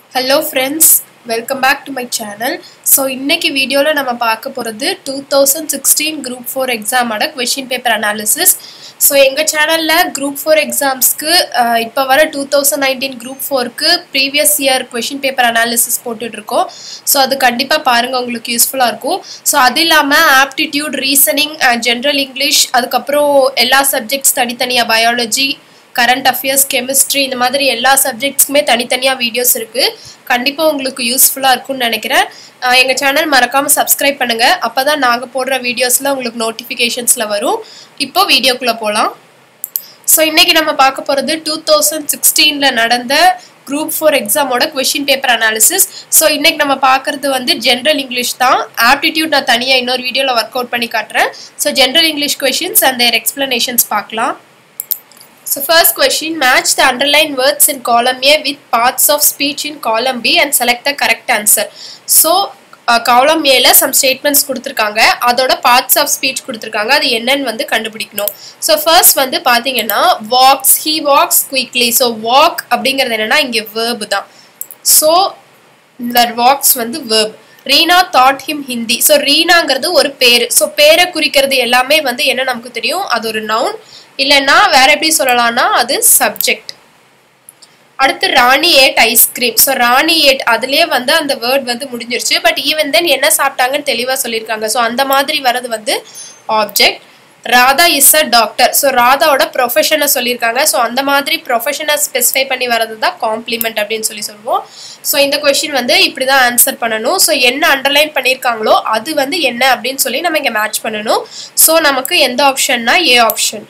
Hello friends, welcome back to my channel. So இன்னைக்கு வீடியோல நம்ம பார்க்க போறது 2016 group 4 exam ஓட question paper analysis. So எங்க சேனல்ல group 4 examsக்கு இப்ப வர 2019 group 4க்கு previous year question paper analysis போட்டுட்டு இருக்கோம். So அது கண்டிப்பா பாருங்க உங்களுக்கு யூஸ்ஃபுல்லா இருக்கும். So அது இல்லாம aptitude, reasoning, general English அதுக்கு அப்புறம் எல்லா subjects தனித்தனியா biology current affairs chemistry இந்த மாதிரி எல்லா சப்ஜெக்ட்ஸ்க்குமே தனித்தனியா வீடியோஸ் இருக்கு கண்டிப்பா உங்களுக்கு யூஸ்ஃபுல்லா இருக்கும்னு நினைக்கிறேன் எங்க சேனல் மறக்காம சப்ஸ்கிரைப் பண்ணுங்க அப்பதான் நாங்க போடுற வீடியோஸ்ல உங்களுக்கு நோட்டிஃபிகேஷன்ஸ்ல வரும் இப்போ வீடியோக்குள்ள போலாம் சோ இன்னைக்கு நம்ம பார்க்க போறது 2016 ல நடந்த group 4 exam ஓட question paper analysis சோ இன்னைக்கு நம்ம பார்க்கிறது வந்து general english தான் aptitude நான் தனியா இன்னொரு வீடியோல வொர்க் அவுட் பண்ணி காட்றேன் so general english questions and their explanations பார்க்கலாம் So first question, match the underlined words in column A with parts of speech in column B and select the correct answer. So column A ல some statements கொடுத்திருக்காங்க அதோட parts of speech கொடுத்திருக்காங்க அது என்னன்னு வந்து கண்டுபிடிக்கணும். So first வந்து பாத்தீங்கன்னா walks, he walks quickly. So walk அப்படிங்கிறது என்னன்னா இங்க verb தான். So that walks வந்து verb. Reena taught him Hindi. So Reenaங்கிறது ஒரு பேரு. So பேரை குறிக்கிறது எல்லாமே வந்து என்ன நமக்கு தெரியும் அது ஒரு noun இல்லனா வேற எப்படி சொல்லலாம்னா அது சப்ஜெக்ட் அடுத்து Rani ate ice cream so Rani ate அதுலயே வந்து அந்த வேர்ட் வந்து முடிஞ்சிருச்சு பட் ஈவன் தென் என்ன சாப்பிட்டாங்கன்னு தெளிவா சொல்லிருக்காங்க சோ அந்த மாதிரி வரது வந்து object Radha is a doctor so ராதாவோட ப்ரொஃபஷனை சொல்லிருக்காங்க சோ அந்த மாதிரி ப்ரொஃபஷனை ஸ்பெசிஃபை பண்ணி வரது தான் காம்ப்ளிமெண்ட் அப்படினு சொல்லுவோம் சோ இந்த क्वेश्चन வந்து இப்படி தான் ஆன்சர் பண்ணனும் சோ என்ன அண்டர்லைன் பண்ணிருக்காங்களோ அது வந்து என்ன அப்படினு சொல்லி நம்ம இங்க மேட்ச் பண்ணனும் சோ நமக்கு எந்த ஆப்ஷன்னா A option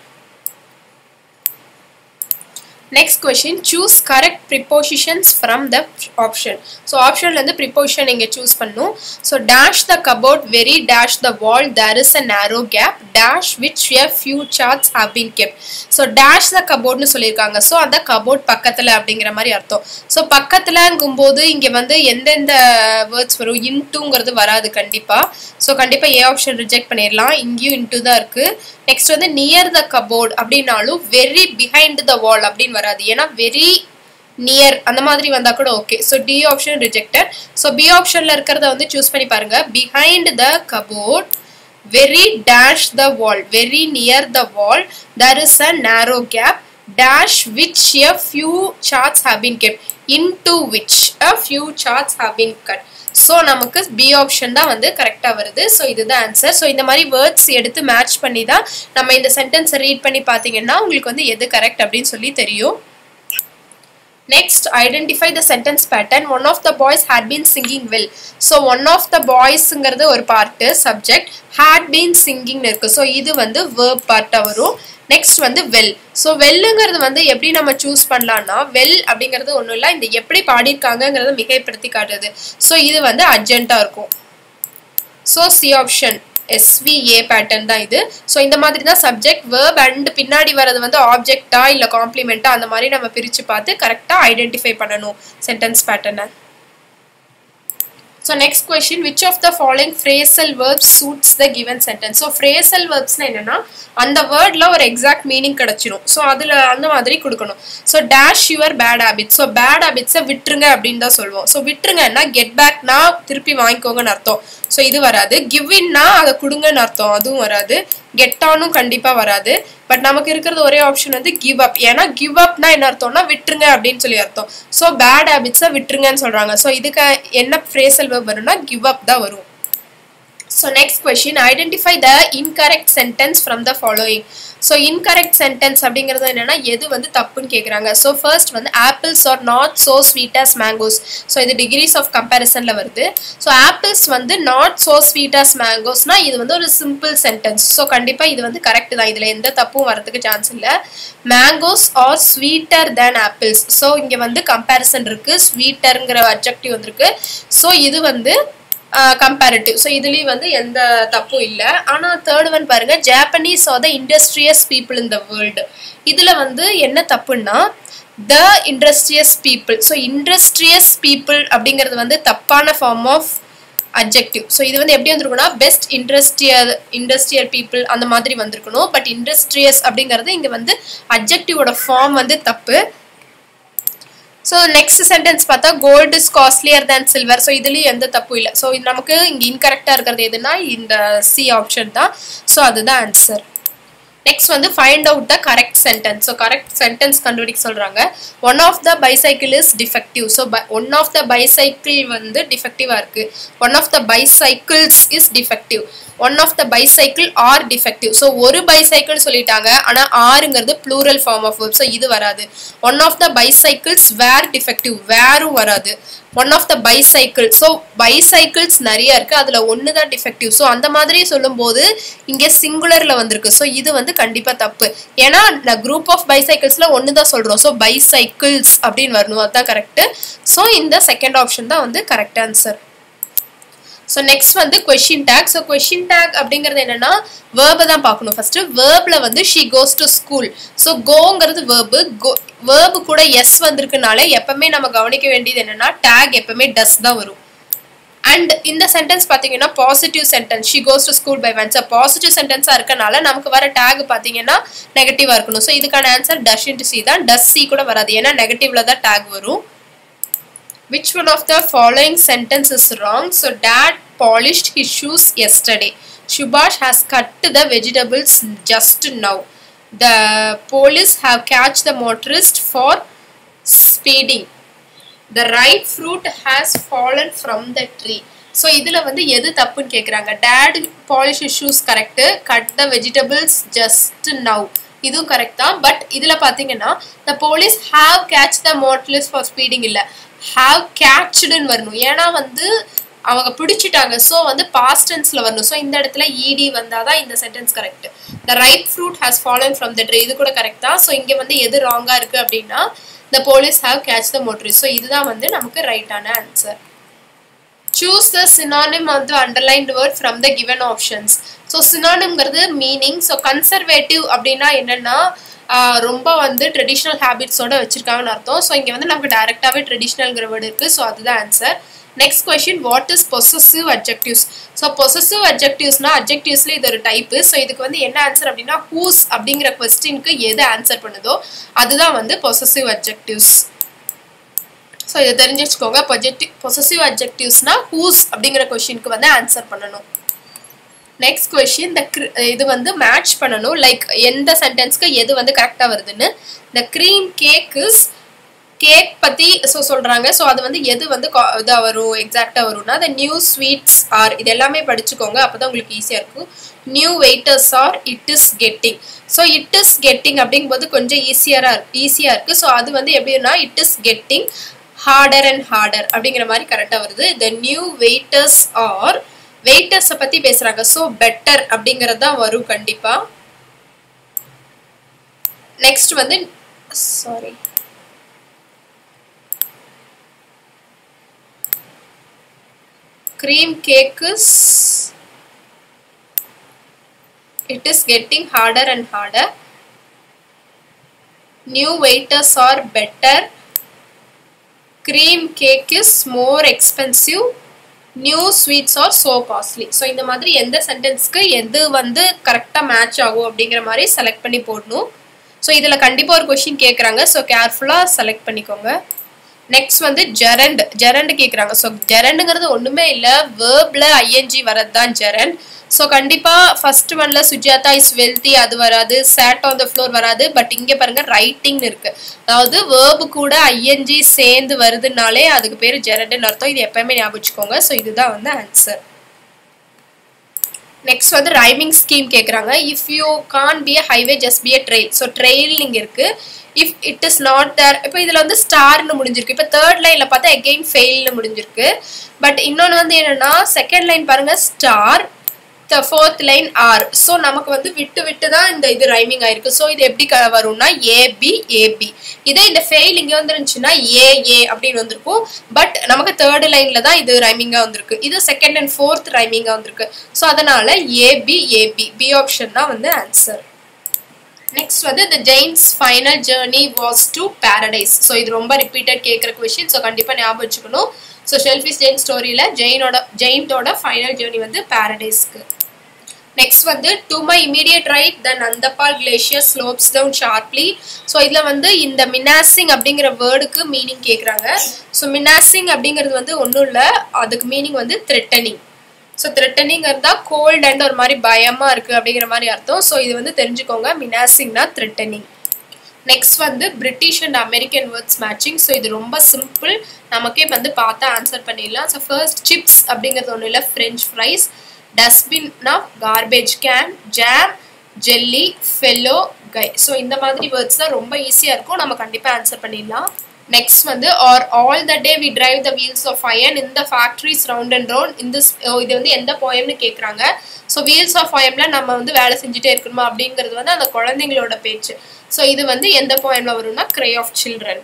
Next question, choose correct prepositions from the option. So option la the preposition inga choose pannum. So dash the cupboard, very dash the wall, there is a narrow gap, dash which a few charts have been kept. So dash the cupboard nu sollirukanga. So அந்த cupboard பக்கத்துல அப்படிங்கற மாதிரி அர்த்தம். So பக்கத்துலங்கும்போது இங்க வந்து எந்தெந்த words வரும் intoங்கிறது வராது கண்டிப்பா. So கண்டிப்பா A option reject பண்ணிரலாம். இங்கயும் into தான் இருக்கு. Next வந்து near the cupboard அப்படினாலும் very behind the wall அப்படிን வராது ஏனா very near அந்த மாதிரி வந்தா கூட okay so D option rejected so B optionல இருக்குறத வந்து चूஸ் பண்ணி பாருங்க behind the cupboard very dash the wall very near the wall there is a narrow gap dash which a few charts have been kept into which a few charts have been cut So நமக்கு B option தான் வந்து கரெக்ட்டா வருது so இதுதான் answer so இந்த மாதிரி words எடுத்து match பண்ணி தான் நம்ம இந்த சென்டென்ஸ் ரீட் பண்ணி பாத்தீங்கன்னா உங்களுக்கு வந்து எது கரெக்ட் அப்படினு சொல்லி தெரியும் Next, identify the sentence pattern. One of the boys had been singing well. So one of the boys ங்கிறது ஒரு part subject had been singing இருக்கு. So இது வந்து verb part வரும். Next வந்து well. So wellங்கிறது வந்து எப்படி நம்ம choose பண்ணலாம்னா well அப்படிங்கிறது ஒண்ணும் இல்ல இந்த எப்படி பாடி இருக்காங்கங்கறத மிகைப்படுத்தி காட்டுது. So இது வந்து adjunct இருக்கும். So C option SVA pattern தான் இது சோ இந்த மாதிரி தான் subject verb and பின்னாடி வரது வந்து ஆப்ஜெக்ட்டா இல்ல காம்ப்ளிமெண்டா அந்த மாதிரி நம்ம பிரிச்சு பார்த்து கரெக்ட்டா ஐடென்டிஃபை பண்ணனும் சென்டென்ஸ் பேட்டர்னை So next question, which of the following phrasal verbs suits the given sentence? So phrasal verbs னா என்னன்னா அந்த வேர்ட்ல ஒரு எக்ஸாக்ட் மீனிங் கிடைச்சிரும் சோ அதுல அந்த மாதிரி கொடுக்கணும் so dash your bad habits so bad habits விட்டுருங்க அப்படினு தான் சொல்வோம் சோ விட்டுருங்கன்னா get back னா திருப்பி வாங்கிக்கோங்கன்னு அர்த்தம் சோ இது வராது give in னா அத கொடுங்கன்னு அர்த்தம் அதுவும் வராது get onம் கண்டிப்பா வராது பட் நமக்கு இருக்குறது ஒரே ஆப்ஷன் வந்து give up ஏனா give up னா என்ன அர்த்தம்னா விட்டுருங்க அப்படினு சொல்லி அர்த்தம் சோ bad habits விட்டுருங்கன்னு சொல்றாங்க சோ இதுக்கு என்ன phrasal verb வரும்னா give up தான் வரும் So next question, identify the incorrect sentence from the following. So incorrect sentence அப்படிங்கிறது என்னன்னா எது வந்து தப்புன்னு கேக்குறாங்க. So first வந்து apples are not so sweet as mangoes. So இது degrees of comparisonல வருது. So apples வந்து not so sweet as mangoes னா இது வந்து ஒரு simple sentence. So கண்டிப்பா இது வந்து கரெக்ட் தான் இதுல எந்த தப்பும் வரதுக்கு சான்ஸ் இல்ல. Mangoes are sweeter than apples. So இங்க வந்து comparison இருக்கு. sweeterங்கற adjective வந்திருக்கு. So இது வந்து comparative so இதுலயே வந்து எந்த தப்பும் இல்ல ஆனா third one பாருங்க Japanese are the industrious people in the world இதுல வந்து என்ன தப்புன்னா the industrious people so industrious people அப்படிங்கிறது வந்து தப்பான form of adjective so இது வந்து எப்படி வந்திருக்கும்னா best industrial people அந்த மாதிரி வந்திருக்கணும் பட் industrious அப்படிங்கிறது இங்க வந்து adjective ஓட form வந்து தப்பு ஸோ நெக்ஸ்ட் சென்டென்ஸ் பார்த்தா gold is costlier than silver. So இதுலேயும் எந்த தப்பும் இல்லை. ஸோ நமக்கு இங்கே இன்கரெக்டாக இருக்கிறது எதுனா இந்த சி ஆப்ஷன் தான். ஸோ அதுதான் ஆன்சர். நெக்ஸ்ட் வந்து find out the correct sentence. So correct sentence கண்டுபிடிக்க சொல்கிறாங்க. One of the bicycle is defective. So one of the bicycle வந்து டிஃபெக்டிவாக இருக்குது. One of the bicycles is defective. One of the bicycle are defective. So ஒரு bicycle சொல்லிட்டாங்க, ஆனால் ஆறுங்கிறது plural form of verb. So இது வராது. One of the bicycles were defective, வேரும் வராது. One of the bicycle. So bicycles நிறைய இருக்கு, அதில் ஒன்று தான் டிஃபெக்டிவ். ஸோ அந்த மாதிரி சொல்லும்போது இங்கே சிங்குலரில் வந்திருக்கு. ஸோ இது வந்து கண்டிப்பாக தப்பு. ஏன்னா குரூப் ஆஃப் பைசைக்கிள்ஸில் ஒன்று தான் சொல்கிறோம். ஸோ பைசைக்கிள்ஸ் அப்படின்னு வரணும், அதுதான் கரெக்டு. ஸோ இந்த செகண்ட் ஆப்ஷன் தான் வந்து கரெக்ட் ஆன்சர். ஸோ நெக்ஸ்ட் வந்து question tag. So question tag அப்படிங்கிறது என்னன்னா வேர்பை தான் பார்க்கணும். ஃபர்ஸ்ட் வேர்ப்ல வந்து she goes to school. So கோங்கிறது வேர்பு. வேர்பு கூட எஸ் வந்திருக்குனாலே எப்பவுமே நம்ம கவனிக்க வேண்டியது என்னன்னா டேக் எப்பவுமே டஸ் தான் வரும். அண்ட் இந்த சென்டென்ஸ் பார்த்தீங்கன்னா positive sentence. She goes to school by one. So positive சென்டென்ஸாக இருக்கனால நமக்கு வர டேக் பார்த்தீங்கன்னா நெகட்டிவாக இருக்கணும். ஸோ இதுக்கான ஆன்சர் டஸ் இன்டு சி தான். டஸ் சி கூட வராது, ஏன்னா நெகட்டிவ்ல தான் டேக் வரும். Which one of the following sentence is wrong? So dad polished his shoes yesterday. Subhash has cut the vegetables just now. The police have catch the motorist for speeding. The ripe fruit has fallen from the tree. So இதுல வந்து எது தப்புன்னு கேக்குறாங்க. Dad polished his shoes correct. Cut the vegetables just now. இதுவும் correct தான். But இதுல பாத்தீங்கன்னா the police have catch the motorist for speeding இல்ல, have catchedன்னு வரணும். ஏன்னா வந்து அவங்க பிடிச்சிட்டாங்க. ஸோ வந்து பாஸ்ட் டென்ஸ்ல வரணும். ஸோ இந்த இடத்துல ed வந்தாதான் இந்த sentence correct. the ripe fruit has fallen from the tree இது கூட கரெக்ட் தான். ஸோ இங்க வந்து எது ராங்கா இருக்கு அப்படின்னா the police have catch the motorist. So இதுதான் வந்து நமக்கு ரைட்டான answer. Choose the synonym of the underlined word from the given options. So சினானிம்ங்கிறது மீனிங். ஸோ கன்சர்வேட்டிவ் அப்படின்னா என்னன்னா ரொம்ப வந்து ட்ரெடிஷ்னல் ஹேபிட்ஸோட வச்சிருக்காங்கன்னு அர்த்தம். ஸோ இங்கே வந்து நமக்கு டைரக்டாகவே ட்ரெடிஷ்னல்ங்கிற வேர்டு இருக்கு. ஸோ அதுதான் answer. Next question, what is possessive adjectives? So possessive அட்ஜெக்டிவ்ஸ்னா அட்ஜெக்டிவ்ஸ்ல இது ஒரு டைப்பு. ஸோ இதுக்கு வந்து என்ன ஆன்சர் அப்படின்னா ஹூஸ் அப்படிங்கிற கொஸ்டினுக்கு எது ஆன்சர் பண்ணுதோ அதுதான் வந்து பொசசிவ் அட்ஜெக்டிவ்ஸ். ஸோ இதை தெரிஞ்சு வச்சுக்கோங்க. பொசசிவ் அட்ஜெக்டிவ்ஸ்னா ஹூஸ் அப்படிங்கிற கொஸ்டினுக்கு வந்து ஆன்சர் பண்ணணும். நெக்ஸ்ட் கொஸ்டின், இது வந்து மேட்ச் பண்ணணும். லைக் எந்த சென்டென்ஸ்க்கு எது வந்து கரெக்டாக வருதுன்னு. The cream cake is, cake பற்றி சொல்கிறாங்க. ஸோ அது வந்து எது வந்து இதாக வரும், எக்ஸாக்டாக வரும்னா த நியூ ஸ்வீட்ஸ் ஆர். இது எல்லாமே படிச்சுக்கோங்க, அப்போ தான் உங்களுக்கு ஈஸியாக இருக்கும். New waiters are it is getting. So it is getting அப்படிங்கும்போது கொஞ்சம் ஈஸியாக இருக்குது. ஸோ அது வந்து எப்படின்னா it is getting harder and harder அப்படிங்கிற மாதிரி கரெக்டாக வருது. த நியூ வெயிட்டர்ஸ் ஆர், வெயிட்டர்ஸை பற்றி பேசுகிறாங்க. ஸோ பெட்டர் அப்படிங்கிறது தான் வரும் கண்டிப்பாக. நெக்ஸ்ட் வந்து sorry cream cake is, it is getting harder and harder. New waiters are better. Cream cake is more expensive. New sweets are so costly. So இந்த மாதிரி எந்த சென்டென்ஸ்க்கு எது வந்து கரெக்டாக மேட்ச் ஆகும் அப்படிங்கிற மாதிரி செலக்ட் பண்ணி போடணும். ஸோ இதில் கண்டிப்பாக ஒரு கொஷின் கேட்குறாங்க. ஸோ கேர்ஃபுல்லாக செலக்ட் பண்ணிக்கோங்க. நெக்ஸ்ட் வந்து ஜெரண்ட். ஜெரண்ட் கேட்குறாங்க. ஸோ ஜெரண்டுங்கிறது ஒன்றுமே இல்லை, வேர்பில் ஐஎன்ஜி வரது தான் ஜெரண்ட். ஸோ கண்டிப்பாக ஃபர்ஸ்ட் ஒன்ல சுஜாதா இஸ் வெல்தி அது வராது, சேட் ஆன் த ஃப்ளோர் வராது. பட் இங்கே பாருங்க ரைட்டிங்னு இருக்கு, அதாவது வேர்பு கூட ஐஎன்ஜி சேர்ந்து வருதுனாலே அதுக்கு பேர் ஜெரண்ட்னு அர்த்தம். இது எப்பயுமே ஞாபகம் வச்சுக்கோங்க. ஸோ இதுதான் வந்து ஆன்சர். நெக்ஸ்ட் வந்து ரைமிங் ஸ்கீம் கேட்குறாங்க. If you can't be a highway just be a trail. So trail இங்கே இருக்கு. If it is not there, இப்போ இதில் வந்து ஸ்டார்னு முடிஞ்சிருக்கு. இப்போ தேர்ட் லைனில் பார்த்தா அகெயின் ஃபெயில்னு முடிஞ்சிருக்கு. பட் இன்னொன்று வந்து என்னன்னா செகண்ட் லைன் பாருங்க star, fourth line are. So நமக்கு வந்து விட்டு விட்டு தான் இந்த இது ரைமிங் ஆயிருக்கு. ஸோ இது எப்படி வரும்னா ஏபி ஏபி. இதே இந்த ஃபெயில் இங்கே வந்துருந்துச்சுன்னா ஏஏ அப்படின்னு வந்திருக்கும். பட் நமக்கு தேர்ட் லைன்ல தான் இது ரைமிங்காக வந்திருக்கு. இது செகண்ட் அண்ட் ஃபோர்த் ரைமிங்காக வந்திருக்கு. ஸோ அதனால ஏபி ஏபி, பி ஆப்ஷன் தான் வந்து ஆன்சர். நெக்ஸ்ட் வந்து the Jane's final journey was to paradise. So இது ரொம்ப ரிப்பீட்டட் கேட்குற கொஸ்டின். ஸோ கண்டிப்பாக ஞாபகம் வச்சுக்கணும். ஸோ ஷெல்ஃபிஷ் ஜெயின் ஸ்டோரியில் ஜெயினோட ஃபைனல் ஜேர்னி வந்து பாரடைஸ்க்கு. நெக்ஸ்ட் வந்து to my immediate right the Nandapal glacier slopes down sharply. So இதில் வந்து இந்த மினாசிங் அப்படிங்கிற வேர்டுக்கு மீனிங் கேட்குறாங்க. ஸோ மினாசிங் அப்படிங்கிறது வந்து ஒன்றும் இல்லை, அதுக்கு மீனிங் வந்து த்ரெட்டனிங். ஸோ த்ரெட்டனிங் இருந்தால் கோல்ட் அண்ட் ஒரு மாதிரி பயமாக இருக்குது அப்படிங்கிற மாதிரி அர்த்தம். ஸோ இது வந்து தெரிஞ்சுக்கோங்க, மினாசிங்னா த்ரெட்டனிங். நெக்ஸ்ட் வந்து British and American words matching. So இது ரொம்ப சிம்பிள், நமக்கே வந்து பார்த்தா ஆன்சர் பண்ணிடலாம். ஸோ ஃபர்ஸ்ட் சிப்ஸ் அப்படிங்கிறது ஒன்றும் இல்லை, ஃப்ரெஞ்ச் ஃப்ரைஸ். டஸ்ட்பின்னா garbage can. Jam, jelly, fellow, guy. So இந்த மாதிரி வேர்ட்ஸ் தான் ரொம்ப ஈஸியாக இருக்கும், நம்ம கண்டிப்பாக ஆன்சர் பண்ணிடலாம். நெக்ஸ்ட் வந்து are all the day we drive the wheels of iron in the factories round and round in this. இது வந்து எந்த போயம்னு கேட்குறாங்க. ஸோ வீல்ஸ் ஆஃப் அயம்ல நம்ம வந்து வேலை செஞ்சுட்டே இருக்கணுமா அப்படிங்கிறது வந்து அந்த குழந்தைங்களோட பேச்சு. ஸோ இது வந்து எந்த போயம்ல வரும்னா கிரை ஆஃப் சில்ட்ரன்.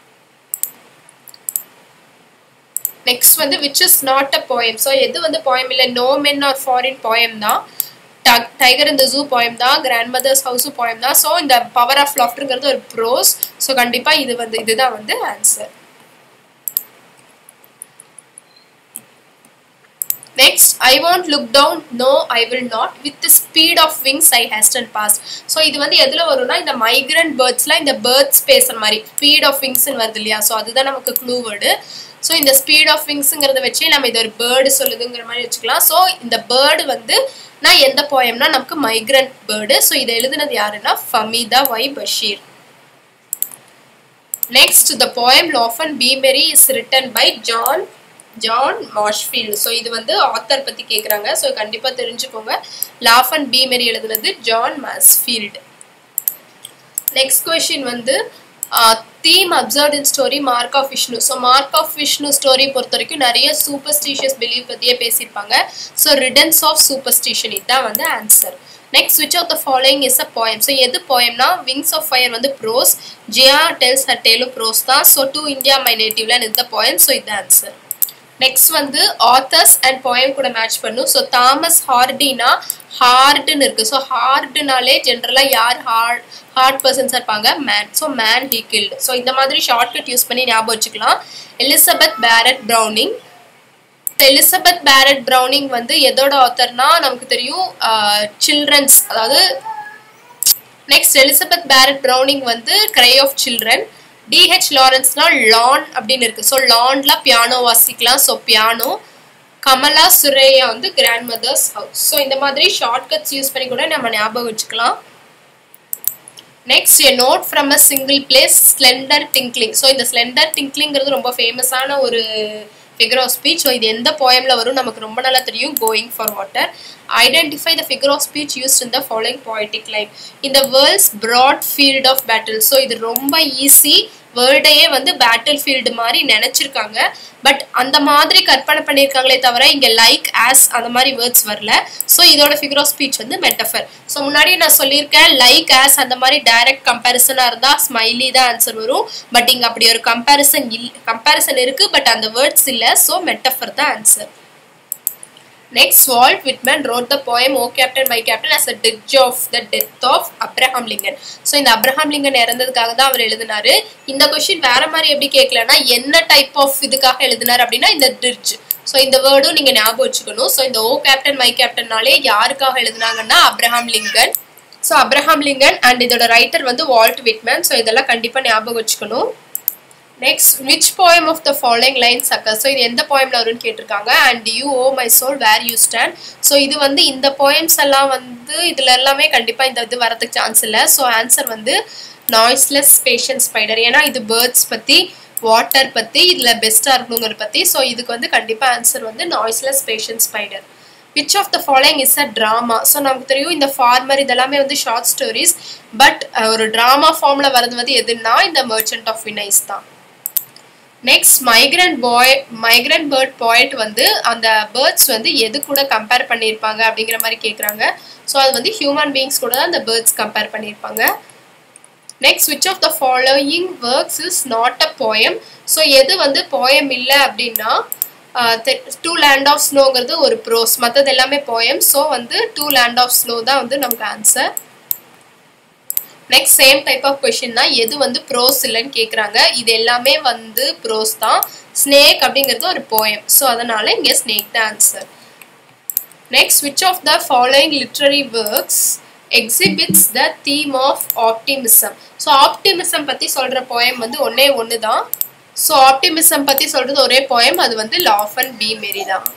நெக்ஸ்ட் வந்து which is not a poem. So எது வந்து போயம் இல்லை, no men are foreign poem தான். டைகர் இந்த ஜூ போயம் தான். கிராண்ட் மதர்ஸ் ஹவுஸும் போயம் தான். ஸோ இந்த பவர் ஆஃப் லாஃப்டர்ங்கிறது ஒரு ப்ரோஸ். ஸோ கண்டிப்பாக இதுதான் வந்து answer. Next I want look down, no I will not, with the speed of wings I hasten pass. So இது வந்து எதில் வரும்னா இந்த மைக்ரண்ட் பேர்ட்ஸில் இந்த பேர்ட்ஸ் பேசுகிற மாதிரி ஸ்பீட் ஆஃப் விங்ஸ்ன்னு வருது இல்லையா. ஸோ அதுதான் நமக்கு க்ளூ வேர்டு. ஸோ இந்த ஸ்பீட் ஆஃப் விங்ஸுங்கிறத வச்சு நம்ம இது ஒரு பேர்டு சொல்லுதுங்கிற மாதிரி வச்சுக்கலாம். ஸோ இந்த பேர்டு வந்து நான் எந்த போயம்னா நமக்கு மைக்ரண்ட் பேர்டு. ஸோ இதை எழுதுனது யாருன்னா Fahmida Y Bashir. Next the poem லாஃபன் be merry is written by John Masefield. So இது வந்து ஆத்தர் பற்றி கேட்குறாங்க. ஸோ கண்டிப்பாக தெரிஞ்சுக்கோங்க, லாஃபன் பி மெரி எழுதுனது ஜான் மாஷ்ஃபீல்டு. நெக்ஸ்ட் கொஸ்டின் வந்து theme observed in story mark of Vishnu. So mark of Vishnu story பொறுத்த வரைக்கும் நிறைய சூப்பர்ஸ்டிஷியஸ் பிலீவ் பற்றியே பேசியிருப்பாங்க. ஸோ ரிடன்ஸ் ஆஃப் சூப்பர்ஸ்டிஷன் இதுதான் வந்து answer. Next which of the following is a poem. So எது போயம்னா விங்ஸ் ஆஃப் ஃபயர் வந்து ப்ரோஸ், ஜியா டெல்ஸ் ஹர் டேலும் ப்ரோஸ் தான். ஸோ டு இந்தியா மை நேட்டிவ்ல இந்த போயம். ஸோ இது ஆன்சர். நெக்ஸ்ட் வந்து ஆத்தர்ஸ் அண்ட் போயம் கூட மேட்ச் பண்ணும். ஸோ தாமஸ் ஹார்டினா ஹார்டுன்னு இருக்கு. ஸோ ஹார்டுனாலே ஜென்ரலாக யார் ஹார்ட் பர்சன்ஸாக இருப்பாங்க, man. So man he killed. So இந்த மாதிரி ஷார்ட்கட் யூஸ் பண்ணி ஞாபகம் வச்சுக்கலாம். Elizabeth Barrett Browning. Elizabeth Barrett Browning வந்து எதோட ஆத்தர்னா நமக்கு தெரியும், சில்ட்ரன்ஸ். அதாவது நெக்ஸ்ட் எலிசபெத் பேரட் ப்ரௌனிங் வந்து கிரை ஆஃப் சில்ட்ரன். டிஹெச் லாரன்ஸ்னா லான் அப்படின்னு இருக்கு. ஸோ லான்ல பியானோ வாசிக்கலாம். So piano. கமலா சுரேயா வந்து கிராண்ட் மதர்ஸ் ஹவுஸ். ஸோ இந்த மாதிரி ஷார்ட்கட்ஸ் யூஸ் பண்ணி கூட நம்ம ஞாபகம் வச்சுக்கலாம். Next a note from a single place slender tinkling. So இந்த ஸ்லெண்டர் டிங்க்லிங்கிறது ரொம்ப ஃபேமஸான ஒரு ஃபிகர் ஆஃப் ஸ்பீச். ஸோ இது எந்த போயம்ல வரும் நமக்கு ரொம்ப நல்லா தெரியும், going for water. Identify the figure of speech used in the following poetic line. இந்த world's broad field of battle. So இது ரொம்ப ஈஸி, வேர்ல்டையே வந்து பேட்டில் ஃபீல்டு மாதிரி நினச்சிருக்காங்க. பட் அந்த மாதிரி கற்பனை பண்ணியிருக்காங்களே தவிர இங்கே லைக் ஆஸ் அந்த மாதிரி வேர்ட்ஸ் வரல. ஸோ இதோட ஃபிகர் ஆஃப் ஸ்பீச் வந்து மெட்டஃபர். ஸோ முன்னாடி நான் சொல்லியிருக்கேன், லைக் ஆஸ் அந்த மாதிரி டைரக்ட் கம்பேரிசனாக இருந்தால் ஸ்மைலி தான் ஆன்சர் வரும். பட் இங்கே அப்படி ஒரு கம்பேரிசன் இருக்குது, பட் அந்த வேர்ட்ஸ் இல்லை. ஸோ மெட்டஃபர் தான் answer. Next, Walt Whitman wrote the poem "O Captain, My Captain" as a dirge of the death of Abraham Lincoln. So இந்த அப்ரஹாம் லிங்கன் இறந்ததுக்காக தான் அவர் எழுதினாரு. இந்த கொஸ்டின் வேற மாதிரி எப்படி கேட்கலன்னா என்ன டைப் ஆஃப் இதுக்காக எழுதினார் அப்படின்னா இந்த டிர்ஜ். ஸோ இந்த வேர்டும் நீங்க ஞாபகம் வச்சுக்கணும். ஸோ இந்த "ஓ கேப்டன் மை கேப்டன்னாலே யாருக்காக எழுதினாங்கன்னா Abraham Lincoln. So Abraham Lincoln and இதோட ரைட்டர் வந்து வால்ட் விட்மேன். ஸோ இதெல்லாம் கண்டிப்பா ஞாபகம் வச்சுக்கணும். Next which poem of the following lines occurs. So இது எந்த போயம்ல வரும்னு கேட்டிருக்காங்க. And you O my soul where you stand. So இது வந்து இந்த போயம்ஸ் எல்லாம் வந்து இதுல எல்லாமே கண்டிப்பா இந்த இது வரதுக்கு சான்ஸ் இல்லை. ஸோ ஆன்சர் வந்து நாய்ஸ்லெஸ் பேஷன்ஸ் ஸ்பைடர். ஏன்னா இது பேர்ட்ஸ் பத்தி, வாட்டர் பத்தி, இதுல பெஸ்டா இருக்கணுங்கிறத பத்தி. ஸோ இதுக்கு வந்து கண்டிப்பா ஆன்சர் வந்து noiseless patient spider. Which of the following is a drama. So நமக்கு தெரியும் இந்த ஃபார்மர் இதெல்லாமே வந்து ஷார்ட் ஸ்டோரிஸ். பட் ஒரு ட்ராமா ஃபார்ம்ல வரது வந்து எதுன்னா இந்த மர்ச்சன்ட் ஆஃப் வினைஸ் தான். நெக்ஸ்ட் மைக்ரண்ட் பேர்ட் போய்ட் வந்து அந்த பேர்ட்ஸ் வந்து எது கூட கம்பேர் பண்ணியிருப்பாங்க அப்படிங்கிற மாதிரி கேட்குறாங்க. ஸோ அது வந்து ஹியூமன் பீயிங்ஸ் கூட தான் அந்த பேர்ட்ஸ் கம்பேர் பண்ணியிருப்பாங்க. Next which of the following works is not a poem. So எது வந்து போயம் இல்லை அப்படின்னா டூ லேண்ட் ஆஃப் ஸ்னோங்கிறது ஒரு ப்ரோஸ், மற்றது எல்லாமே போயம். ஸோ வந்து டூ லேண்ட் ஆஃப் ஸ்னோ தான் வந்து நமக்கு ஆன்சர். Next same type of question தான் எது வந்து ப்ரோஸ் இல்லைன்னு கேட்குறாங்க. இது எல்லாமே வந்து ப்ரோஸ் தான். ஸ்னேக் அப்படிங்கிறது ஒரு போயம். ஸோ அதனால இங்கே ஸ்னேக் தான் answer. Next, which of the following literary works exhibits the theme of optimism? So optimism பத்தி சொல்ற poem வந்து ஒண்ணே ஒண்ணு தான். So optimism பத்தி சொல்றது ஒரே poem, அது வந்து Love and Be Merry தான்.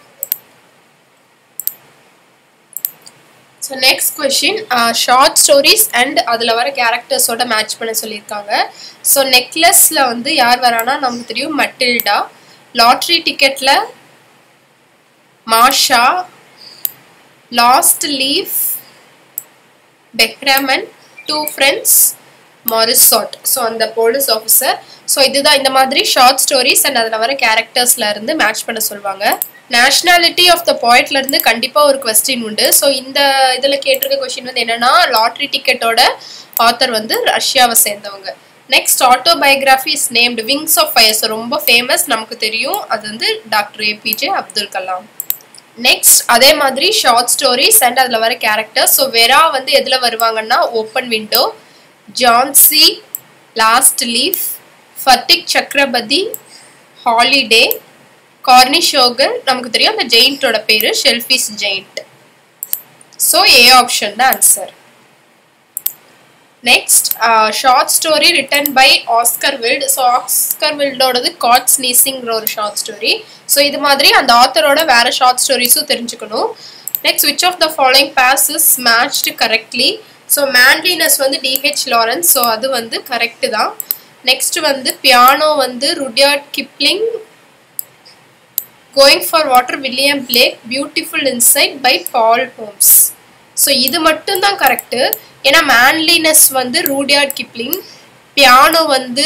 So next question, short stories and அதுல வர characters ஓட match பண்ண சொல்லிருக்காங்க. So necklaceல வந்து யார் வரானா நமக்கு தெரியும் Matilda, lottery ticketல Marsha, Lost Leaf, Beckerman, Two Friends, Morissot. So அந்த police officer. So இதுதான் இந்த மாதிரி short stories and அதுல வர charactersல இருந்து match பண்ண சொல்வாங்க. Nationality of the poetல இருந்து கண்டிப்பா ஒரு question உண்டு. So இந்த இதுல கேட்டிருக்க question வந்து என்னன்னா lottery ticketோட author வந்து ரஷ்யாவை சேர்ந்தவங்க. Next, autobiography is named Wings of Fire. So ரொம்ப famous, நமக்கு தெரியும், அது வந்து doctor APJ Abdul Kalam. Next அதே மாதிரி ஷார்ட் ஸ்டோரிஸ் அண்ட் அதில் வர கேரக்டர். ஸோ வெரா வந்து எதில் வருவாங்கன்னா open window, Johnsy, last leaf, Phatik Chakravarti, holiday, Cornish ogre, நமக்கு தெரியும் அந்த ஜெயிண்டோட பேர் selfish giant. So A option தான் answer. Next short story written by Oscar Wilde. So Oscar வில்டோடது காட் ஸ்னீசிங்கிற ஒரு ஷார்ட் ஸ்டோரி. ஸோ இது மாதிரி அந்த ஆத்தரோட வேற ஷார்ட் ஸ்டோரிஸும் தெரிஞ்சுக்கணும். Next, which of the following pairs is matched correctly. So manliness வந்து டிஹெச் லாரன்ஸ், ஸோ அது வந்து கரெக்டு தான். நெக்ஸ்ட் வந்து பியானோ வந்து Rudyard Kipling, going for water William Blake, beautiful inside by Paul Holmes. So இது மட்டும் தான் கரெக்டு. ஏன்னா மேன்லினஸ் வந்து ரூடியார்ட் கிப்ளிங், பியானோ வந்து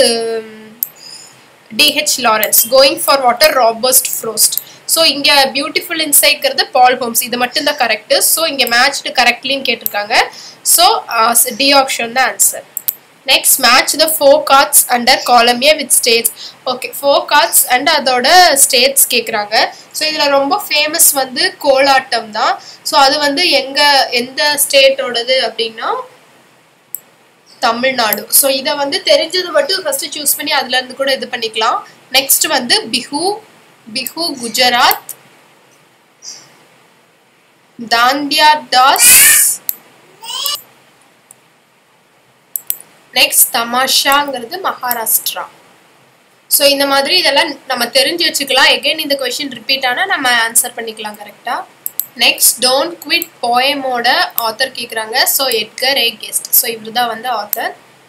D H Lawrence, going for water Robert Frost. So இங்கே பியூட்டிஃபுல் இன்சைட்ங்கிறது பால் ஹோம்ஸ். இது மட்டும் தான் கரெக்டு. ஸோ இங்கே மேட்ச்டு கரெக்ட்லின்னு கேட்டிருக்காங்க. ஸோ டி ஆப்ஷன் தான் answer. Next, match the 4 cards under column A with states. Okay, 4 cards and அதோட ஸ்டேட்ஸ் கேட்குறாங்க. ஸோ இதில் ரொம்ப ஃபேமஸ் வந்து கோலாட்டம் தான். ஸோ அது வந்து எந்த ஸ்டேட்டோடது அப்படின்னா தமிழ்நாடு. ஸோ இதை வந்து தெரிஞ்சது மட்டும் ஃபர்ஸ்ட் சூஸ் பண்ணி அதுல இருந்து கூட இது பண்ணிக்கலாம். நெக்ஸ்ட் வந்து பிஹு குஜராத், தாண்டியா தாஸ், நெக்ஸ்ட் தமாஷாங்கிறது மகாராஷ்டிரா. ஸோ இந்த மாதிரி இதெல்லாம் நம்ம தெரிஞ்சு வச்சுக்கலாம். எகைன் இந்த கொஸ்டின் ரிப்பீட் ஆனால் நம்ம ஆன்சர் பண்ணிக்கலாம் கரெக்டா. நெக்ஸ்ட், டோன்ட் குவிட் போயமோட ஆத்தர் கேட்குறாங்க. So Edgar A Guest. So இவர் தான் வந்து author.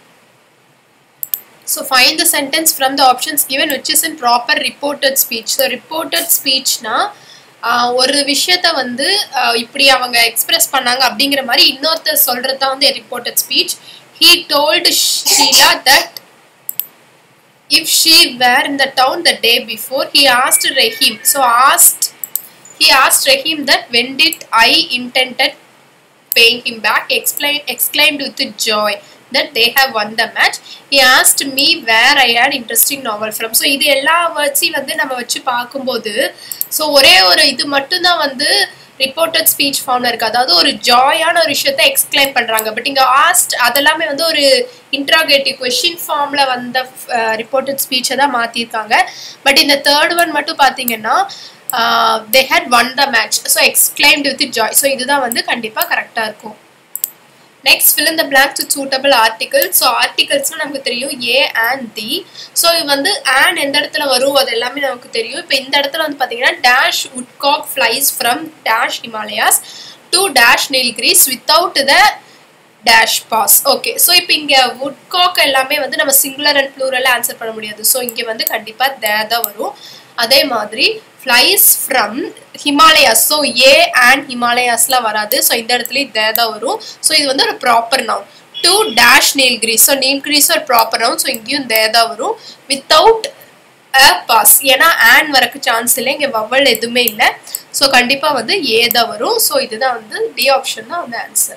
So find the sentence from the options given which is in proper reported speech. So reported ஸ்பீச்னா ஒரு விஷயத்த வந்து இப்படி அவங்க எக்ஸ்பிரஸ் பண்ணாங்க அப்படிங்கிற மாதிரி இன்னொருத்தர் சொல்றது தான் வந்து reported speech. He told Sheila that if she were in the town the day before, he asked Rahim. So he asked Rahim that when did I intended paying him back, exclaimed with joy that they have won the match. He asked me where I had interesting novel from. So இது எல்லா வேர்ட்ஸையும் வந்து நம்ம வச்சு பார்க்கும்போது so ஒரே ஒரு இது மட்டும்தான் வந்து ரிப்போர்ட்டட் ஸ்பீச் ஃபார்ம்ல இருக்கு. அதாவது ஒரு ஜாயான ஒரு விஷயத்த எக்ஸ்பிளைன் பண்றாங்க. பட் இங்க ஆஸ்ட் அதெல்லாமே வந்து ஒரு இன்ட்ராகேட்டிவ் கொஸ்டின் ஃபார்ம்ல வந்த ரிப்போர்ட்டட் ஸ்பீச்சை தான் மாத்திருக்காங்க. பட் இந்த தேர்ட் ஒன் மட்டும் பாத்தீங்கன்னா they had won the match. So exclaimed with joy. So இதுதான் வந்து கண்டிப்பா கரெக்டா இருக்கும். Next, fill in the blanks with suitable articles. So articles நமக்கு தெரியும் A and the. So இது வந்து and எந்த இடத்துல வரும் அது எல்லாமே நமக்கு தெரியும். இப்போ இந்த இடத்துல வந்து பாத்தீங்கன்னா dash woodcock flies from dash Himalayas to dash Nilgiris without the dash pass. Okay, so இப்போ இங்க woodcock எல்லாமே வந்து நம்ம singular and plural ஆன்சர் பண்ண முடியாது. So இங்க வந்து கண்டிப்பா there தான் வரும். அதே மாதிரி flies from Himalayas. So A and Himalayasல வராது. So இந்த இடத்துல there தான் வரும். So இது வந்து ஒரு proper noun. To dash Nilgiris. So Nilgiris ஒரு ப்ராப்பர் நவுன். So இங்கேயும் there தான் வரும். Without a pass. ஏன்னா and வரக்கு சான்ஸ் இல்லை. இங்க வவல் எதுவுமே இல்லை. So கண்டிப்பா வந்து A தான் வரும். So இதுதான் வந்து D ஆப்ஷன் தான் வந்து ஆன்சர்.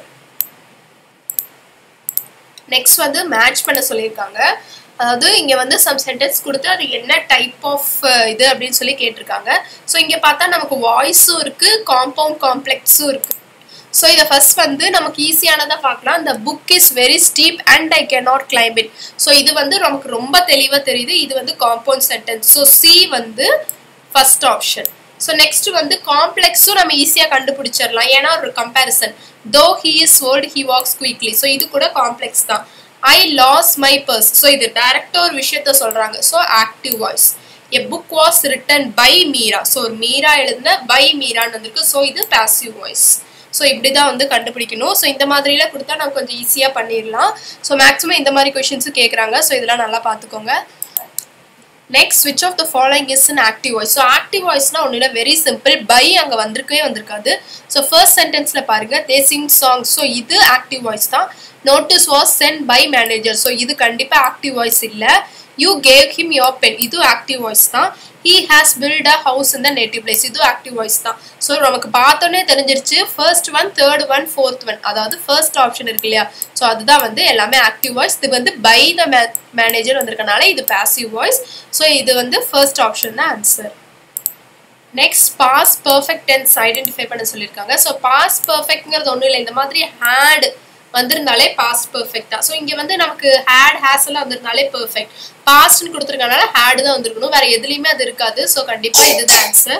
நெக்ஸ்ட் வந்து மேட்ச் பண்ண சொல்லியிருக்காங்க. அதாவது இங்க வந்து சம் சென்டென்ஸ் கொடுத்து அது என்ன டைப் ஆஃப் இது அப்படின்னு சொல்லி கேட்டிருக்காங்க. ஸோ இங்க பார்த்தா நமக்கு வாய்ஸும் இருக்கு, காம்பவுண்ட் காம்ப்ளெக்ஸும் இருக்கு. ஸோ இதை ஃபர்ஸ்ட் வந்து நமக்கு ஈஸியானதாக பார்க்கலாம். இந்த book is very steep and I can not claim it. So இது வந்து நமக்கு ரொம்ப தெளிவாக தெரியுது. இது வந்து காம்பவுண்ட் சென்டென்ஸ். ஸோ சி வந்து ஃபர்ஸ்ட் ஆப்ஷன். ஸோ நெக்ஸ்ட் வந்து காம்ப்ளெக்ஸும் நம்ம ஈஸியாக கண்டுபிடிச்சிடலாம், ஏன்னா ஒரு comparison. Though he is old he walks quickly, so இது கூட காம்ப்ளெக்ஸ் தான். I lost my purse, so இது டைரக்டாக ஒரு விஷயத்த சொல்கிறாங்க, so active voice. A book was written by Meera, so ஒரு மீரா எழுதுன பை மீரான்னு வந்திருக்கு, ஸோ இது பாசிவ் வாய்ஸ். ஸோ இப்படி தான் வந்து கண்டுபிடிக்கணும். ஸோ இந்த மாதிரிலாம் கொடுத்தா நம்ம கொஞ்சம் ஈஸியாக பண்ணிடலாம். ஸோ மேக்ஸிமம் இந்த மாதிரி கொஷின்ஸும் கேட்குறாங்க, ஸோ இதெல்லாம் நல்லா பார்த்துக்கோங்க. Next, which of the following is an active voice? So active வாய்ஸ்னா ஒன்றும் இல்லை, வெரி சிம்பிள். பை அங்கே வந்திருக்காது. ஸோ ஃபர்ஸ்ட் சென்டென்ஸில் பாருங்க, தே சிங் சாங்ஸ், ஸோ இது ஆக்டிவ் வாய்ஸ் தான். Notice was sent by manager, so இது கண்டிப்பாக ஆக்டிவ் வாய்ஸ் இல்லை. You gave him your pen, இது ஆக்டிவ் வாய்ஸ் தான். He has built a house in the native place, இது ஆக்டிவ் வாய்ஸ் தான். So நமக்கு பார்த்தோன்னே தெரிஞ்சிருச்சு first one, third one, fourth one, அதாவது ஃபர்ஸ்ட் ஆப்ஷன் இருக்கு இல்லையா, ஸோ அதுதான் வந்து எல்லாமே ஆக்டிவ் வாய்ஸ். இது வந்து பை த மேனேஜர் வந்திருக்கனால இது பாசிவ் வாய்ஸ். ஸோ இது வந்து ஃபர்ஸ்ட் ஆப்ஷன் தான் answer. Next, past perfect tense identify பண்ண சொல்லியிருக்காங்க. ஸோ பாஸ் பர்ஃபெக்ட்ங்கிறது ஒன்றும் இல்லை, இந்த மாதிரி ஹேட் வந்திருந்தாலே பாஸ்ட் பர்ஃபெக்ட் தான். ஸோ இங்கே வந்து நமக்கு ஹேட் ஹேஸ் எல்லாம் வந்திருந்தாலே பர்ஃபெக்ட். பாஸ்ட்னு கொடுத்துருக்கனால ஹேடு தான் வந்திருக்கணும், வேற எதுலையுமே அது இருக்காது. ஸோ கண்டிப்பாக இதுதான் ஆன்சர்.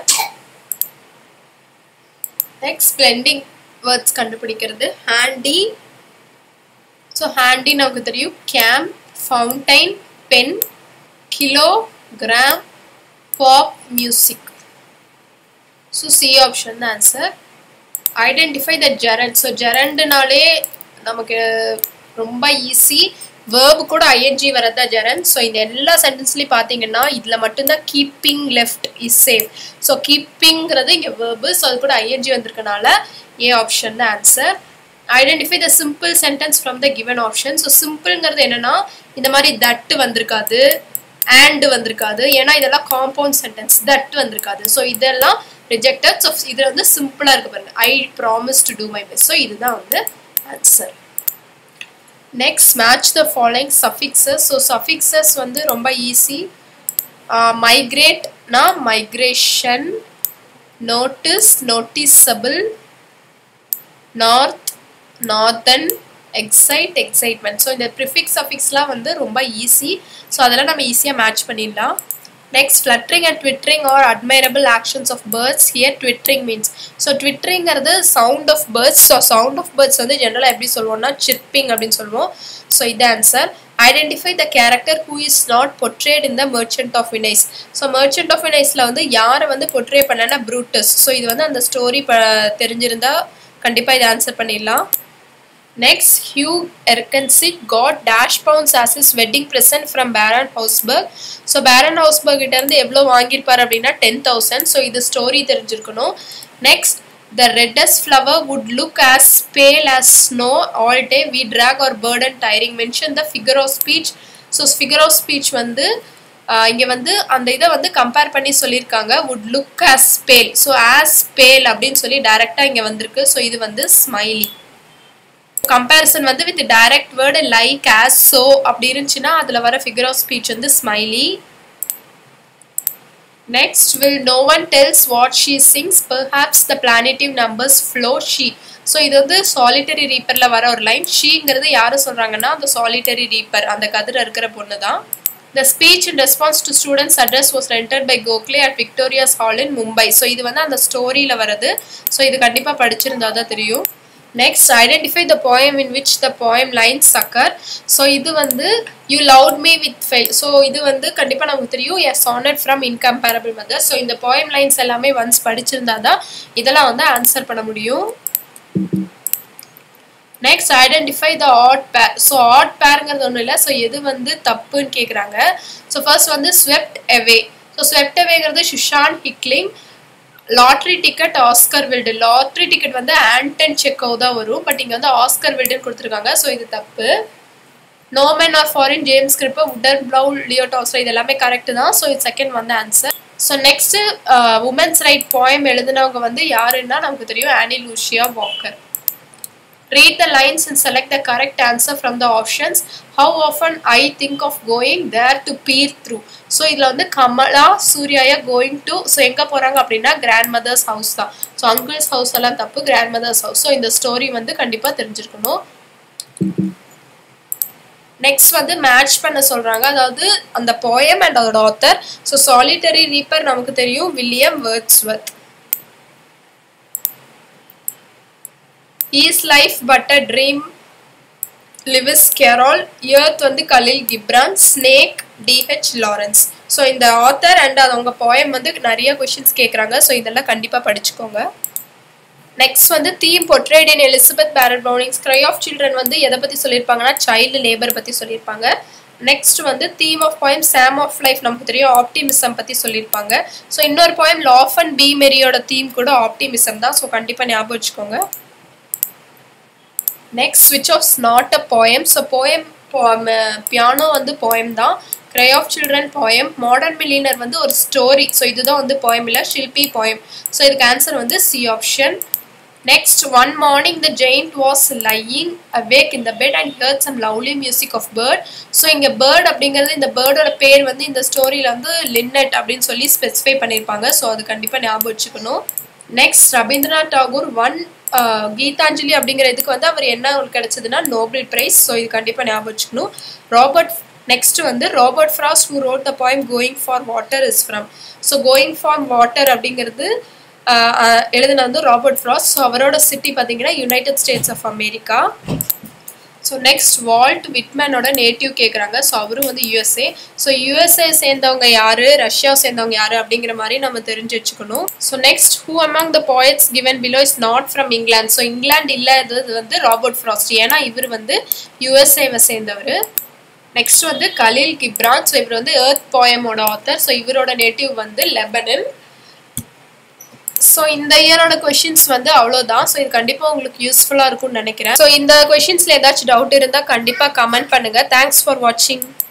நெக்ஸ்ட், பிளெண்டிங் வேர்ட்ஸ் கண்டுபிடிக்கிறது. ஹேண்டி, ஸோ ஹேண்டி நமக்கு தெரியும். Game, fountain, pen, kilo, gram, pop, music. So C option தான் answer. Identify the gerund, so ஜெரண்ட்னாலே நமக்கு ரொம்ப ஈஸி. வேர்பு கூட ஐஎன்ஜி வரதா ஜெரண்ட். ஸோ இந்த எல்லா சென்டென்ஸ்லையும் பார்த்தீங்கன்னா இதில் மட்டும்தான் keeping left is safe. So கீப்பிங்கிறது இங்கே வேர்பு, ஸோ அது கூட ஐஎன்ஜி வந்திருக்கனால ஏ ஆப்ஷன் தான் answer. Identify the simple sentence from the given option. So சிம்பிள்ங்கிறது என்னன்னா இந்த மாதிரி தட் வந்திருக்காது, அண்ட் வந்திருக்காது, ஏன்னா இதெல்லாம் காம்பவுண்ட் சென்டென்ஸ். தட் வந்திருக்காது, ஸோ இதெல்லாம் ரிஜெக்டட். ஸோ இது வந்து சிம்பிளாக இருக்கு பாருங்க, I promise to do my best. So இதுதான் வந்து answer. Next, match the following suffixes. So suffixes வந்து ரொம்ப ஈஸி. மைக்ரேட்னா migration, notice noticeable, north northern, excite excitement. So இந்த ப்ரிஃபிக்ஸ் சஃபிக்ஸ்லாம் வந்து ரொம்ப ஈஸி. ஸோ அதெல்லாம் நம்ம ஈஸியாக மேட்ச் பண்ணிடலாம். Next, fluttering and twittering are admirable actions of birds. Here twittering means, so twittering is the sound of birds. So sound of birds வந்து ஜெனரலா எப்படி சொல்வோம்னா chirping அப்படினு சொல்வோம். So இது answer. Identify the character who is not portrayed in the Merchant of Venice. So Merchant of Veniceல வந்து யாரை வந்து portray பண்ணனா Brutus. So இது வந்து அந்த ஸ்டோரி தெரிஞ்சிருந்தா கண்டிப்பா இத ஆன்சர் பண்ணிடலாம். Next, Hugh Erkensick got dash pounds as his wedding present from Baron Hausberg. So Baron Hausberg கிட்ட இருந்து எவ்வளவு வாங்கிருப்பார் அப்படினா 10,000. So இது ஸ்டோரி தெரிஞ்சிருக்கணும். Next, the reddest flower would look as pale as snow all day. We drag our burden tiring. Mention the figure of speech. So figure of speech வந்து இங்க வந்து அந்த இதை வந்து கம்பேர் பண்ணி சொல்லியிருக்காங்க. would look as pale. So as pale அப்படின்னு சொல்லி டைரக்டா இங்க வந்திருக்கு. So இது வந்து ஸ்மைலி. கம்பேரிசன் வந்து with direct word like as so அப்படி இருந்துச்சுன்னா அதுல வர ஃபிகர் ஆஃப் ஸ்பீச் வந்து simile. Next, will no one tells what she sings, perhaps the planetive numbers flow she. So இது வந்து சாலிட்டரி ரீப்பர்ல வர ஒரு லைன். ஷீங்கிறது யாரு சொல்றாங்கன்னா அந்த சாலிட்டரி ரீப்பர், அந்த கதிர இருக்கிற பொண்ணு தான். The speech in response to students' address was rendered by Gokhale at Victoria's Hall in Mumbai. So இது வந்து அந்த ஸ்டோரியில வருது. ஸோ இது கண்டிப்பா படிச்சிருந்தா தான் தெரியும். Next, identify the poem in which the poem lines occur. So இது வந்து you loved me with fail. So இது வந்து கண்டிப்பா நமக்கு தெரியும் a sonnet from incomparable mother. So இந்த poem lines எல்லாமே once படிச்சிருந்தா தான் இதெல்லாம் வந்து ஆன்சர் பண்ண முடியும். Next, identify the odd pair. So odd pairங்கிறது ஒன்றும் இல்லை. ஸோ எது வந்து தப்புன்னு கேட்குறாங்க. ஸோ ஃபர்ஸ்ட் வந்து swept away. ஸோ swept awayங்கிறது Susan Hickling. Lottery ticket Oscar Wilde. Lottery ticket வந்து ஆண்டன் செக்கோ தான் வரும், பட் இங்கே வந்து ஆஸ்கர் வில்டுன்னு கொடுத்துருக்காங்க. ஸோ இது தப்பு. No men are foreign James Kirkup உடர் ப்ளவு லியோடாஸ். இது எல்லாமே கரெக்ட் தான். ஸோ இது செகண்ட் வந்து answer. So next, women's right poem எழுதினவங்க வந்து யாருன்னா நமக்கு தெரியும், Annie Lucia Walker. Read the lines and select the correct answer from the options. How often I think of going there to peer through. So இதுல வந்து Kamala சூர்யாயா going to, so எங்க போறாங்க அப்படின்னா கிராண்ட் மதர்ஸ் ஹவுஸ் தான். So uncle's house எல்லாம் தப்பு, grandmother's house. So இந்த story வந்து கண்டிப்பா தெரிஞ்சிருக்கணும். நெக்ஸ்ட் வந்து மேட்ச் பண்ண சொல்றாங்க, அதாவது அந்த போயம் அண்ட் அதோட ஆத்தர். ஸோ சாலிட்டரி ரீப்பர் நமக்கு தெரியும், William Wordsworth. Is life but a dream, Lewis Carroll. Earth வந்து Kahlil Gibran. Snake DH Lawrence. So இந்த ஆத்தர் அண்ட் அவங்க போயம் வந்து நிறைய கொஷின்ஸ் கேட்குறாங்க. ஸோ இதெல்லாம் கண்டிப்பாக படிச்சுக்கோங்க. நெக்ஸ்ட் வந்து theme portrayed in Elizabeth Barrett Browning's Cry of Children வந்து எதை பற்றி சொல்லியிருப்பாங்கன்னா சைல்டு லேபர் பற்றி சொல்லியிருப்பாங்க. நெக்ஸ்ட் வந்து theme of poem psalm of life நமக்கு தெரியும், ஆப்டிமிசம் பற்றி சொல்லியிருப்பாங்க. ஸோ இன்னொரு போயம் லாஃப் அண்ட் பி மெரியோட தீம் கூட ஆப்டிமிசம் தான். ஸோ கண்டிப்பாக ஞாபகம் வச்சுக்கோங்க. Next which was not a poem. So poem piano வந்து போயம் தான். Cry of Children poem. Modern millionaire வந்து ஒரு ஸ்டோரி. ஸோ இதுதான் வந்து போயம் இல்லை, ஷில்பி போயம். ஸோ இதுக்கு ஆன்சர் வந்து C option. Next, one morning the giant was lying awake in the bed and heard some lovely music of bird. So இங்க bird அப்படிங்கிறது இந்த பேர்டோட பேர் வந்து இந்த ஸ்டோரியில வந்து லின்னட் அப்படின்னு சொல்லி ஸ்பெசிஃபை பண்ணியிருப்பாங்க. ஸோ அது கண்டிப்பாக ஞாபகம் வச்சுக்கணும். நெக்ஸ்ட் ரவீந்திரநாத் டாகூர் ஒன் கீதாஞ்சலி அப்படிங்கிற இதுக்கு வந்து அவர் என்ன கிடைச்சதுன்னா நோபல் பிரைஸ். ஸோ இது கண்டிப்பாக ஞாபகம் வச்சுக்கணும். நெக்ஸ்ட் வந்து Robert Frost who wrote the poem Going for Water is from. So Going for Water அப்படிங்கிறது எழுதின வந்து ராபர்ட் ஃப்ராஸ்ட். ஸோ அவரோட சிட்டி பார்த்தீங்கன்னா United States of America. So next Walt விட்மேனோட நேட்டிவ் கேட்குறாங்க. ஸோ அவரும் வந்து யூஎஸ்ஏ. ஸோ யூஎஸ்ஏ சேர்ந்தவங்க யார், ரஷ்யா சேர்ந்தவங்க யார் அப்படிங்கிற மாதிரி நம்ம தெரிஞ்சு வச்சுக்கணும். So next who among the poets given below is not from England. So England இல்லாதது வந்து ராபர்ட் ஃப்ராஸ்ட், ஏன்னா இவர் வந்து யூஎஸ்ஏவை சேர்ந்தவர். நெக்ஸ்ட் வந்து கலில் கிப்ரான். ஸோ இவர் வந்து எர்த் போயமோட ஆத்தர். ஸோ இவரோட நேட்டிவ் வந்து லெபனன். ஸோ இந்த இயரோட கொஷின்ஸ் வந்து அவ்வளோதான். ஸோ இது கண்டிப்பாக உங்களுக்கு யூஸ்ஃபுல்லாக இருக்கும்னு நினைக்கிறேன். ஸோ இந்த கொஷின்ஸில் ஏதாச்சும் டவுட் இருந்தால் கண்டிப்பாக கமெண்ட் பண்ணுங்கள். தேங்க்ஸ் ஃபார் வாட்சிங்.